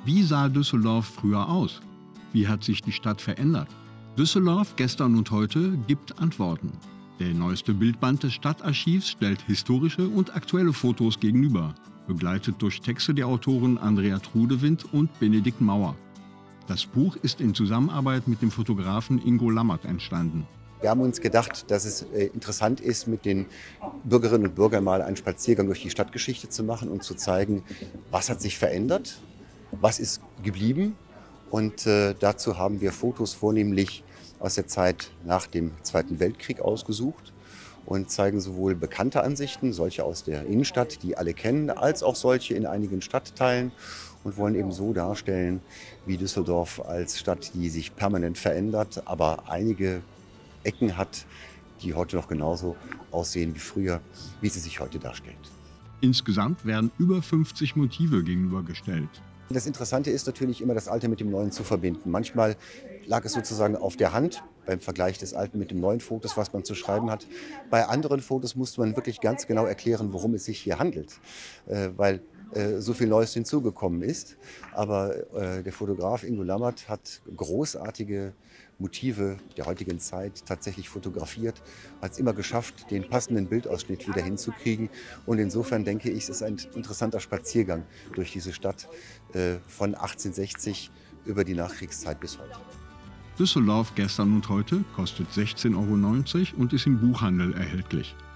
Wie sah Düsseldorf früher aus? Wie hat sich die Stadt verändert? Düsseldorf gestern und heute gibt Antworten. Der neueste Bildband des Stadtarchivs stellt historische und aktuelle Fotos gegenüber, begleitet durch Texte der Autoren Andrea Trudewind und Benedikt Mauer. Das Buch ist in Zusammenarbeit mit dem Fotografen Ingo Lammert entstanden. Wir haben uns gedacht, dass es interessant ist, mit den Bürgerinnen und Bürgern mal einen Spaziergang durch die Stadtgeschichte zu machen und zu zeigen, was hat sich verändert, was ist geblieben. Und dazu haben wir Fotos vornehmlich aus der Zeit nach dem Zweiten Weltkrieg ausgesucht und zeigen sowohl bekannte Ansichten, solche aus der Innenstadt, die alle kennen, als auch solche in einigen Stadtteilen und wollen eben so darstellen, wie Düsseldorf als Stadt, die sich permanent verändert, aber einige Ecken hat, die heute noch genauso aussehen wie früher, wie sie sich heute darstellt. Insgesamt werden über 50 Motive gegenübergestellt. Das Interessante ist natürlich immer, das Alte mit dem Neuen zu verbinden. Manchmal lag es sozusagen auf der Hand beim Vergleich des Alten mit dem neuen Fotos, was man zu schreiben hat. Bei anderen Fotos musste man wirklich ganz genau erklären, worum es sich hier handelt, weil so viel Neues hinzugekommen ist. Aber der Fotograf Ingo Lammert hat großartige Motive der heutigen Zeit tatsächlich fotografiert, hat es immer geschafft, den passenden Bildausschnitt wieder hinzukriegen. Und insofern denke ich, es ist ein interessanter Spaziergang durch diese Stadt von 1860 über die Nachkriegszeit bis heute. Düsseldorf gestern und heute kostet 16,90 € und ist im Buchhandel erhältlich.